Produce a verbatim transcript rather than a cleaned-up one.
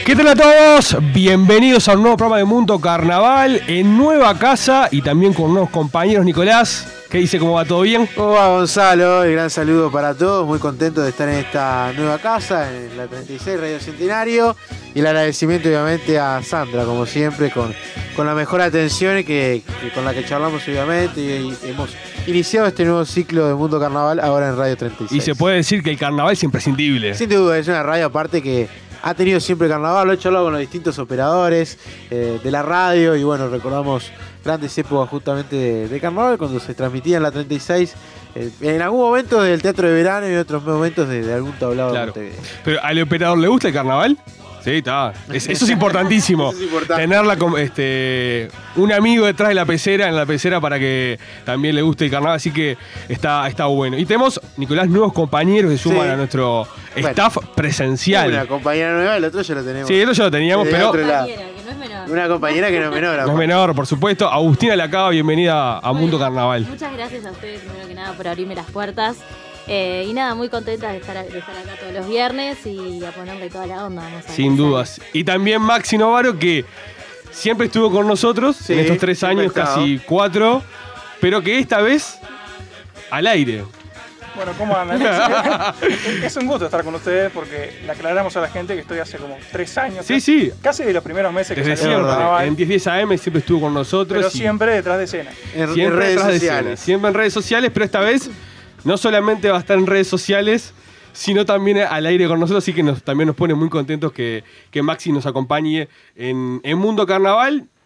¿Qué tal a todos? Bienvenidos a un nuevo programa de Mundo Carnaval en nueva casa y también con nuevos compañeros. Nicolás, ¿qué dice? ¿Cómo va? ¿Todo bien? ¿Cómo va, Gonzalo? El gran saludo para todos. Muy contento de estar en esta nueva casa, en la treinta y seis Radio Centenario. Y el agradecimiento, obviamente, a Sandra, como siempre, con, con la mejor atención que, que con la que charlamos, obviamente. Y, y hemos iniciado este nuevo ciclo de Mundo Carnaval ahora en Radio treinta y seis. Y se puede decir que el carnaval es imprescindible. Sin duda, es una radio aparte que ha tenido siempre carnaval. Lo he charlado con los distintos operadores eh, de la radio. Y bueno, recordamos grandes épocas justamente de, de carnaval cuando se transmitía en la treinta y seis. Eh, en algún momento del teatro de verano y en otros momentos de, de algún tablado Claro. de Montevideo. ¿Pero al operador le gusta el carnaval? Sí, está. Es- eso es importantísimo. Eso es importante. Tenerla como, este, un amigo detrás de la pecera, en la pecera, para que también le guste el carnaval. Así que está, está bueno. Y tenemos, Nicolás, nuevos compañeros que suman Sí. a nuestro Bueno, staff presencial. Una compañera nueva, el otro ya lo tenemos. Sí, eso ya lo teníamos, De pero otro lado. Compañera, que no es menor. Una compañera que no es menor. no es aparte. menor, por supuesto. Agustina Lacaba, bienvenida a Mundo Bueno, Carnaval. Muchas gracias a ustedes, primero que nada, por abrirme las puertas. Eh, y nada, muy contenta de estar, de estar acá todos los viernes y a ponerle toda la onda. Vamos a ver Sin qué sale. dudas. Y también Maxi Novaro, que siempre estuvo con nosotros Sí, en estos tres siempre años, ha estado. casi cuatro, pero que esta vez al aire. Bueno, ¿cómo andan? Es, es un gusto estar con ustedes porque le aclaramos a la gente que estoy hace como tres años. Sí, casi- sí. Casi de los primeros meses que Desde salí del siempre. carnaval, En diez diez A M siempre estuvo con nosotros. pero y siempre detrás de escena. En, en siempre redes detrás de escena, sociales. siempre en redes sociales, pero esta vez no solamente va a estar en redes sociales, sino también al aire con nosotros, así que nos, también nos pone muy contentos que, que Maxi nos acompañe en, en Mundo Carnaval.